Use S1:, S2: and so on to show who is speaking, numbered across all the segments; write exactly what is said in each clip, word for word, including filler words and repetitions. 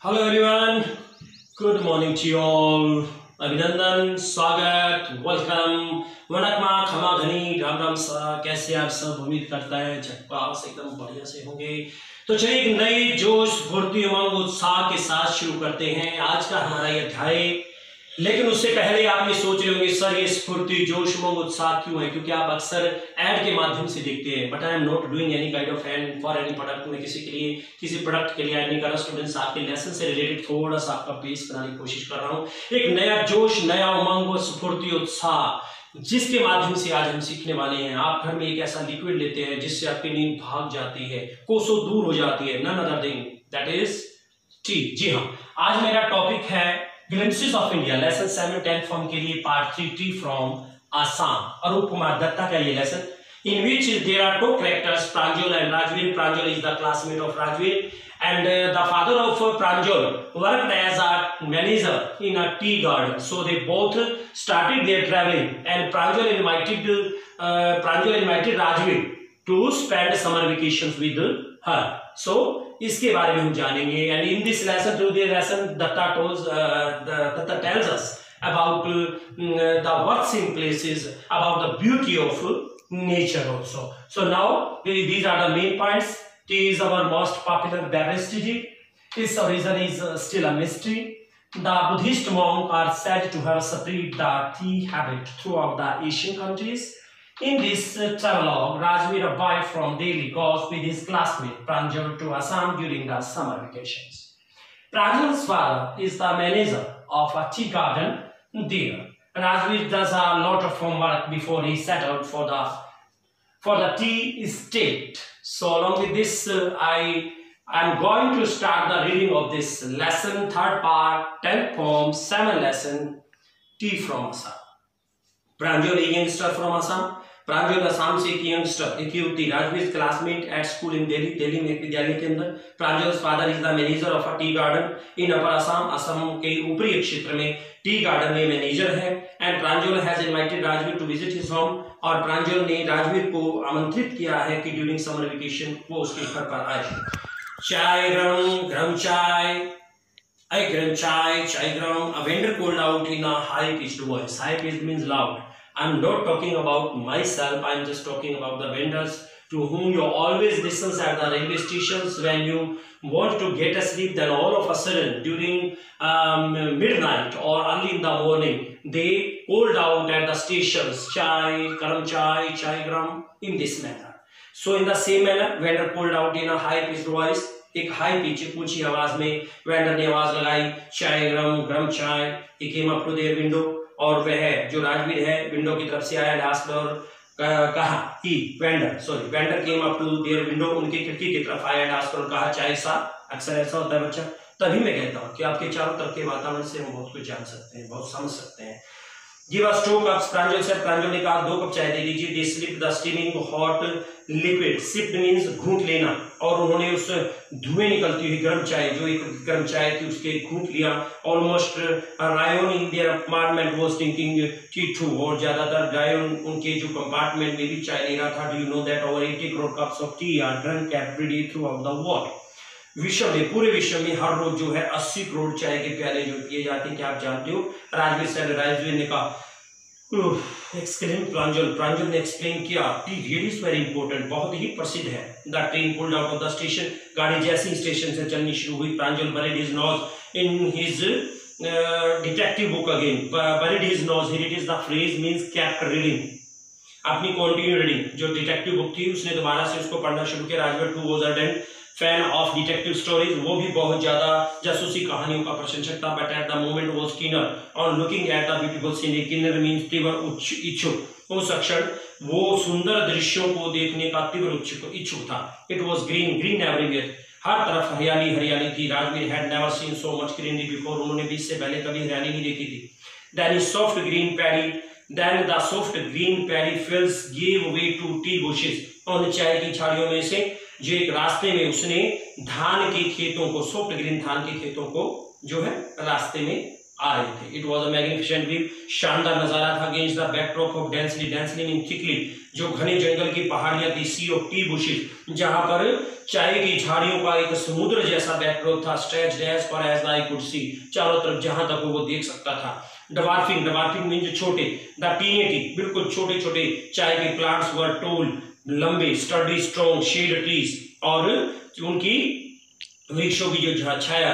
S1: Hello everyone, good morning to you all. अभिनंदन, स्वागत, welcome, वनकमा, खमा घनी, राम राम सा। कैसे आप सब? उम्मीद करता है झटपास एकदम बढ़िया से होंगे। तो चलिए एक नई जोश, फुर्ती, उमंग, उत्साह के साथ शुरू करते हैं आज का हमारा ये अध्याय। लेकिन उससे पहले आप ये सोच रहे होंगे, सर ये स्फूर्ति, जोश, उमंग, उत्साह क्यों है? क्योंकि आप अक्सर ऐड के माध्यम से देखते हैं। But I am not doing any kind of ad for any product. मैं किसी के लिए किसी प्रोडक्ट के लिए ऐड नहीं कर रहा। स्टूडेंट्स, आपके लेसन से रिलेटेड थोड़ा सा आपका बेस बनाने की कोशिश कर रहा हूँ। एक नया जोश, नया उमंग और स्फूर्ति, उत्साह, जिसके माध्यम से आज हम सीखने वाले हैं। आप घर में एक ऐसा लिक्विड लेते हैं जिससे आपकी नींद भाग जाती है, कोसों दूर हो जाती है। None other thing that is tea. जी हाँ, आज मेरा टॉपिक है glimpses of India, lesson seven tenth form के लिए part three, tea from Assam. Arup Kumar Dutta का ये lesson, in which there are two characters, Pranjal and Rajveer. Pranjal is the classmate of Rajveer, and uh, the father of uh, Pranjal worked as a manager in a tea garden. So they both started their traveling, and Pranjal invited uh, Pranjal invited Rajveer to spend summer vacations with her. So इसके बारे में हम जानेंगे। And in this lesson, through this lesson, Datta tells uh, the Datta tells us about uh, the worship places, about the beauty of uh, nature also. So now these are the main points. Tea is our most popular beverage today. Its origin is uh, still a mystery. The Buddhist monks are said to have spread the tea habit throughout the Asian countries. In this uh, travelogue, Rajveer, a boy from Delhi, goes with his classmate Pranjal to Assam during the summer vacations. Pranjal's father is the manager of a tea garden there. Rajveer does a lot of homework before he set out for the for the tea estate. So along with this, uh, I am going to start the reading of this lesson, third part, tenth form, seventh lesson, tea from Assam. Pranjal, a youngster from Assam. प्रांजल असम से एक youngster, एक युवती, Rajvir classmate at school in Delhi, Delhi में एक विद्यालय के अंदर। Pranjal's father is the manager of a tea garden in upper Assam. Assam के ऊपरी क्षेत्र में टी गार्डन में मैनेजर है। And Pranjal has invited Rajvir to visit his home, और प्रांजल ने राजवीर को आमंत्रित किया है कि ड्यूरिंग समर वेकेशन वो उसके घर पर आए। चाय ग्रम, ग्रम चाय, आई garam chai, chai garam, a vendor called out in a high pitched voice. High pitched means loud. I'm not talking about myself, I'm just talking about the vendors to whom you always listen at the railway stations when you want to get a sleep. Then all of a sudden during um, midnight or early in the morning, they called out at the stations, chai, garam chai, chai gram, in this manner. So in the same manner, vendor called out in a high pitched voice. एक high pitch ऊंची आवाज में vendor ने आवाज लगाई, चाय ग्रम, ग्रम चाय। He came up to their window, और वह जो राजवीर है विंडो की तरफ से आया, लास्ट और कहा कि vendor sorry vendor came up to their window, उनकी खिड़की की तरफ आया, लास्ट और कहा चाय सा। अक्सर ऐसा होता है बच्चा, तभी मैं कहता हूँ कि आपके चारों तरफ के वातावरण से हम बहुत कुछ जान सकते हैं, बहुत समझ सकते हैं। Give us two cups, प्रांजल से प्रांजल ने कहा दो कप चाय दे दीजिए। They sipped the steaming hot liquid. Sipped means घूंट लेना, और उन्होंने उस धुएं निकलती हुई गर्म चाय, जो एक गर्म चाय थी, उसके घूंट लिया। Almost Rayon in their apartment was drinking tea too, और ज्यादातर रायन उनके जो कंपार्टमेंट में भी चाय ले रहा था। Do you know that over eighty crore cups of tea are drunk every day throughout the world? विश्व में, पूरे विश्व में हर रोज जो है अस्सी करोड़ चाय के प्याले जो पिए जाते हैं, क्या आप जानते हो? राजवीर से राजवीर ने कहा, एक्सक्लेम प्रांजल। प्रांजल ने एक्सप्लेन किया, tea really is very important, बहुत ही प्रसिद्ध है। The train pulled out of the station, गाड़ी जैसी स्टेशन से चलनी शुरू हुई। Pranjal buried his nose in his detective book again. Buried his nose, here it is the phrase means kept reading, अपनी कंटिन्यू रीडिंग। जो डिटेक्टिव बुक थी उसने दोबारा से उसको पढ़ना शुरू किया। Rajvir too was ardent fan of detective stories, वो भी बहुत ज्यादा जासूसी कहानियों का प्रशंसक था। But at the moment was keener on looking at the beautiful scenery. Keener means तीव्र इच्छुक। उस क्षण वो सुंदर दृश्यों को देखने का तीव्र इच्छुक था। It was green, green everywhere, हर तरफ हरियाली हरियाली थी। Rajvir had never seen so much greenery before, उन्होंने भी इससे पहले कभी हरियाली नहीं देखी थी। Then soft green paddy, then the soft green paddy fields gave way to tea bushes. उन चाय की झाड़ियों में से जो एक रास्ते में उसने धान के खेतों को, सॉफ्ट ग्रीन धान के खेतों को जो है रास्ते में आ रहे थे। It was a magnificent view, शानदार नजारा था against the backdrop of densely densely mean thickly, जो घने जंगल की पहाड़ियां थी, सी ऑफ टी बुशेस, जहां पर चाय की झाड़ियों का एक समुद्र जैसा बैकड्रॉप था, stretched as far as I could see, चारों तरफ जहां तक वो देख सकता था। डवार्फिंग, डवार्फिंग मीन जो छोटे, द टीने टी, बिल्कुल छोटे छोटे चाय के plants were tall, long, sturdy, strong, shade trees, और उनकी वृक्षों की जो छाया,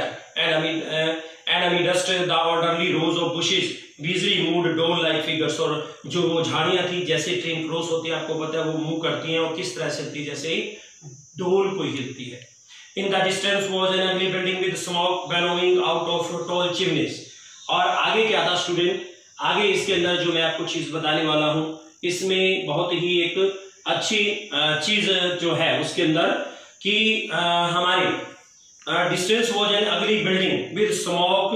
S1: and amidst the orderly rows of bushes busily moved doll like figures, और जो वो झाड़ियां थी जैसे ट्रेन क्रॉस होती है, आपको पता है वो मूव करती हैं और किस तरह से चलती है, जैसे डोल को हिलती है। In the distance was an ugly building with smoke billowing out of tall chimneys. और आगे क्या था स्टूडेंट, आगे इसके अंदर जो मैं आपको चीज बताने वाला हूं, इसमें बहुत ही एक अच्छी चीज जो है उसके अंदर कि हमारे distance was an ugly building with smoke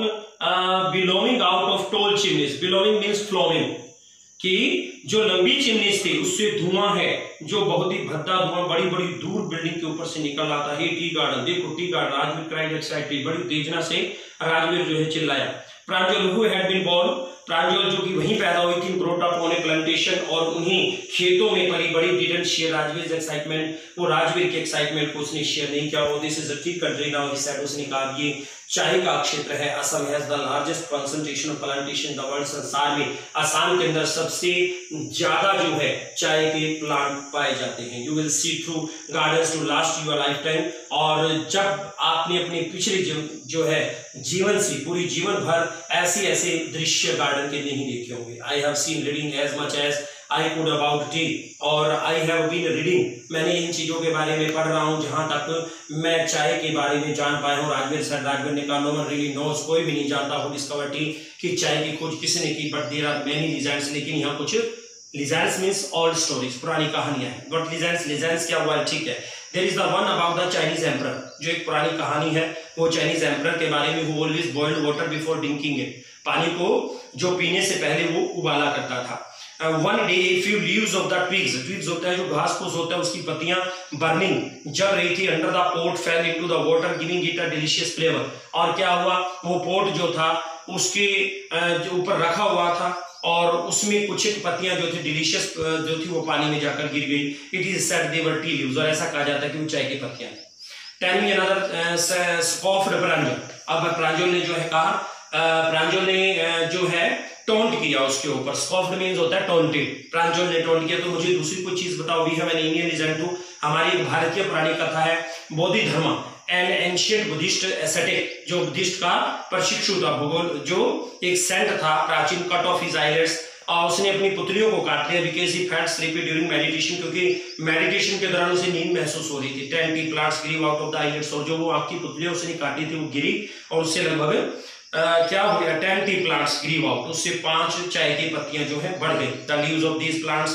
S1: billowing out of tall chimneys, billowing means flowing, कि जो लंबी चिमनीज थी उससे धुआं है जो बहुत ही भद्दा धुआं बड़ी बड़ी दूर बिल्डिंग के ऊपर से निकल रहा था। हे टी गार्डन, देखो tea garden, Rajvir cried excited, बड़ी तेजना से राजवीर जो है चिल्लाया। Pranjal who had been born, Pranjal जो कि वहीं पैदा हुई थी, brought up on a plantation, और उन्हीं खेतों में पली बड़ी, डिडंट शेयर राजवीर एक्साइटमेंट, वो राजवीर के एक्साइटमेंट को उसने शेयर नहीं किया। और this is a tea country now, he said, उसने कहा ये चाय का क्षेत्र है, Assam has the largest concentration of plantation the world, संसार में असम के अंदर सबसे ज्यादा जो है चाय के प्लांट पाए जाते हैं। You will see through gardens to last your lifetime, और जब आपने अपने पिछले जो, जो है जीवन से पूरी जीवन भर ऐसे ऐसे दृश्य गार्डन के नहीं देखे होंगे। I have seen reading as much as I could about tea, और आई हैव बीन रीडिंग, मैंने इन चीजों के बारे में पढ़ रहा हूं जहां तक मैं चाय के बारे में जान पाया हूं। राजवीर सर, राजवीर ने कहा नो वन रियली नोस, कोई भी नहीं जानता हो डिस्कवर टी, कि चाय की खोज किसने की, but there are many legends, लेकिन यहाँ कुछ लीजेंड्स मींस ओल्ड स्टोरीज, पुरानी कहानियां हैं। बट लीजेंड्स, लीजेंड्स क्या हुआ, ठीक है। There is the one about the Chinese emperor, जो एक पुरानी कहानी है वो चाइनीज एम्परर के बारे में, who always boiled water before drinking it, पानी को जो पीने से पहले वो उबाला करता था। One day a few leaves of the twigs, twigs होता है जो घास फूस होता है, उसकी पत्तियां बर्निंग जल रही थी, under the pot fell into the water giving it a delicious flavour. और क्या हुआ, वो पोट जो था उसके जो ऊपर रखा हुआ था, और उसमें कुछ एक पत्तियां जो थी डिलीशियस जो थी वो पानी में जाकर गिर गई। It is said they were tea leaves, और ऐसा कहा जाता है कि वो चाय की पत्तियां। टेल मी अनदर स्कॉफ्ड प्रांजल, अब प्रांजल ने जो है कहा, प्रांजल ने जो है टोंट किया उसके ऊपर, स्कॉफ्ड मींस होता है टोंटेड, प्रांजल ने टोंट किया। तो मुझे दूसरी कोई चीज बताओ, we have an Indian legend too, हमारी भारतीय पुरानी कथा है Bodhidharma, an ancient Buddhist ascetic, जो बुद्धिस्ट का प्रशिक्षु था, भूगोल जो एक सेंट था प्राचीन, कट ऑफ हिज आईलेट्स, और उसने अपनी पुतलियों को काट लिया because he felt sleepy during meditation, क्योंकि मेडिटेशन के दौरान उसे नींद महसूस हो रही थी। Ten tea plants grew out of the eyelids, और जो वो आंख की पुतलियां उसने काटी थी वो गिरी, और उससे लगभग Uh, क्या हो गया, ten tea plants grew out, उससे पांच चाय की पत्तियां जो है बढ़ गई। The leaves of these plants,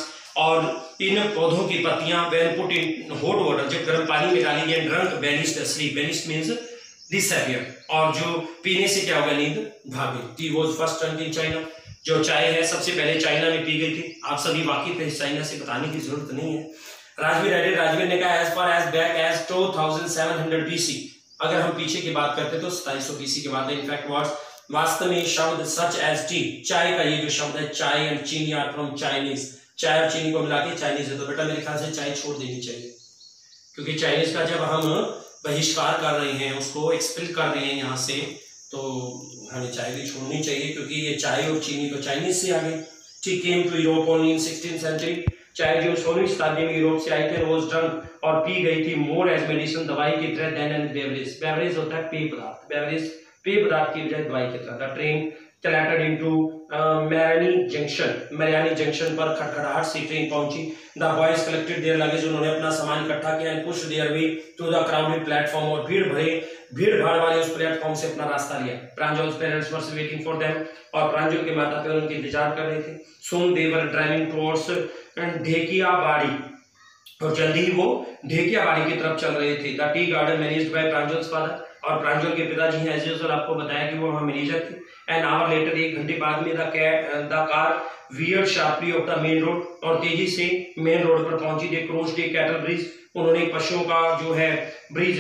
S1: और इन पौधों की पत्तियां when put in hot water, जब गर्म पानी में डाली गई, drunk vanished asleep, vanished means disappear, और जो पीने से क्या होगा, नींद भाग गई। Tea was first drunk in China, जो चाय है सबसे पहले चाइना में पी गई थी। आप सभी वाकिफ है, चाइना से बताने की जरूरत नहीं है। राजवीर एडेड, राजवीर ने कहा as far as back as two thousand seven hundred BC, अगर हम पीछे की बात करते तो सताईस सौ बीसी के बाद। इनफैक्ट वर्ड्स, वास्तव में शब्द सच एज टी, चाय का ये जो शब्द है, चाय एंड चीनी आर फ्रॉम चाइनीज, चाय और चीनी को मिला के चाइनीज है। तो बेटा मेरे ख्याल से चाय छोड़ देनी चाहिए, क्योंकि चाइनीज का जब हम बहिष्कार कर रहे हैं, उसको एक्सपेल कर रहे हैं यहाँ से, तो हमें चाय भी छोड़नी चाहिए, क्योंकि ये चाय और चीनी तो चाइनीज से आ गई। Tea came to Europe only in sixteen century, चाय जो सोलहवीं शताब्दी में यूरोप से आई थी, रोज ड्रंक और पी गई थी मोर एज मेडिसिन, दवाई की तरह, देन एंड बेवरेज, बेवरेज होता है पेय पदार्थ, बेवरेज पेय पदार्थ की बजाय दवाई की तरह। The train collected into Mariani junction, Mariani junction पर खटखटाहट से ट्रेन पहुंची। The boys collected their luggage, उन्होंने अपना सामान इकट्ठा किया, and pushed their way to the crowded platform, और भीड़ भरे भीड़ भाड़ वाले उस प्लेटफॉर्म से अपना रास्ता लिया। Pranjal's parents were waiting for them, और प्रांजल के माता पिता उनके इंतजार कर रहे थे। सून दे वर ड्राइविंग टुवर्ड्स ढेकियाबाड़ी, और जल्दी ही वो ढेकियाबाड़ी की तरफ चल रहे थे। The tea garden managed by Pranjal's father, और प्रांजल के पिताजी हैं एज यूजुअल, आपको बताया कि वो वहां मैनेजर थे। एन आवर लेटर, एक घंटे बाद में, the the car veered sharply off the main road, और तेजी से मेन रोड पर पहुंची। They crossed a cattle bridge, उन्होंने पशुओं का जो है ब्रिज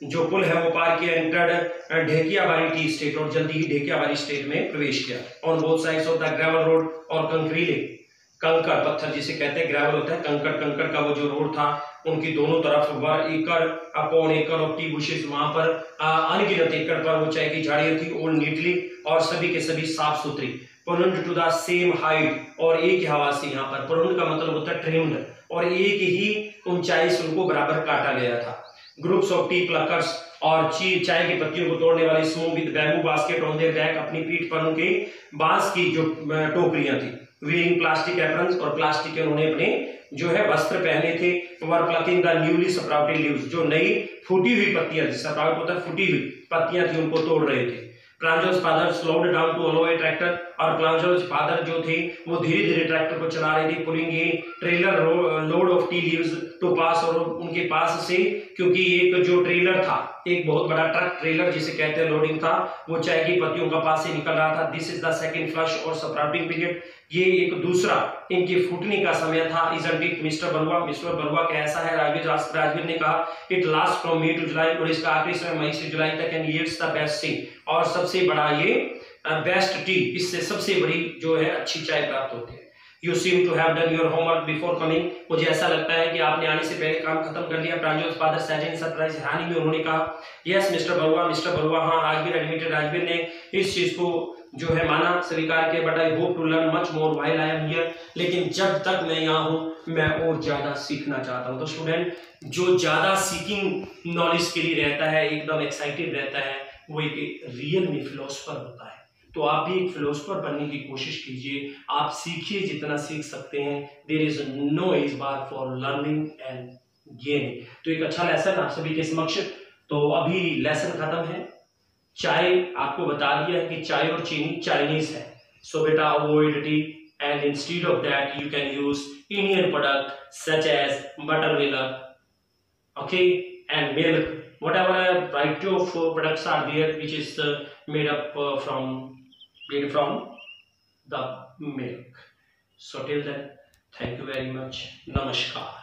S1: जो पुल है वो पार किया, एंटर्ड ढेकियाबाड़ी टी स्टेट, और जल्दी ही ढेकियाबाड़ी स्टेट में प्रवेश किया। On both sides of the gravel road, और कंकरीले कंकड़ पत्थर जिसे कहते हैं, ग्रेवल होता है कंकड़, कंकड़ का वो जो रोड था उनकी दोनों तरफ वर एकड़ अपॉन एकड़ ऑफ टी बुशेस, वहां पर अनगिनत एकड़ पर वो चाय की झाड़ियां थी, और नीटली और सभी के सभी साफ सुथरी, pruned to the same height, और एक ही हवा से, यहाँ पर प्रोन्ड का मतलब होता है ट्रिम्ड, और एक ही ऊंचाई से उनको बराबर काटा गया था। ग्रुप्स ऑफ टी प्लकर्स, और चाय की पत्तियों को तोड़ने वाले smooth with bamboo basket on their back, अपनी पीठ पर उनके बांस की जो टोकरियां थी, वीइंग प्लास्टिक एप्रन्स, और प्लास्टिक के उन्होंने अपने जो है वस्त्र पहने थे। Were plucking the newly sprouted leaves, जो नई फूटी हुई पत्तियां थी, स्प्राउट होता है फूटी हुई पत्तियां थी, उनको तोड़ रहे थे। Pranjal's father slowed down to allow a tractor, और प्रांजल's फादर जो थे वो धीरे धीरे ट्रैक्टर को चला रहे थे। Pulling a trailer load of tea leaves to pass, और उनके पास से, क्योंकि एक जो ट्रेलर था, एक बहुत बड़ा ट्रक ट्रेलर जिसे कहते हैं लोडिंग था, वो चाय की पत्तियों का पास से निकल रहा था। This is the second flush और स्प्राउटिंग पीरियड, ये एक दूसरा इनके फूटने का समय था। Isn't it mister Barua, mister Barua क्या ऐसा है? राजवीर राजवीर ने कहा, it last from May to July, और इसका आखिरी समय मई से जुलाई तक, and yields the best tea, और सबसे बड़ा ये बेस्ट टी, इससे सबसे बड़ी जो है अच्छी चाय प्राप्त होती है। You seem to have done your homework before coming, मुझे ऐसा लगता है कि आपने आने से पहले काम खत्म कर लिया। प्रांजल's father said in surprise, हैरानी में उन्होंने कहा, yes mister Barua, mister Barua, हाँ। राजवीर एडमिटेड, राजवीर ने इस चीज को जो है माना, स्वीकार किया। But I hope to learn much more while I am here, लेकिन जब तक मैं यहाँ हूँ मैं और ज्यादा सीखना चाहता हूँ। तो स्टूडेंट जो ज्यादा सीकिंग नॉलेज के लिए रहता है, एकदम एक्साइटेड रहता है, वो एक रियल में फिलोसफर होता है। तो आप भी एक फिलोसफर बनने की कोशिश कीजिए, आप सीखिए जितना सीख सकते हैं। There is no age bar for learning and gaining. तो एक अच्छा लेसन आप सभी के समक्ष, तो अभी लेसन खत्म है। चाय आपको बता दिया है कि चाय और चीनी चाइनीज है, सो बेटा avoid tea, and instead of that you can use Indian product such as butter milk, okay, and milk, whatever variety of uh, products are there which is uh, made up uh, from made from the milk. So till then, thank you very much. Namaskar.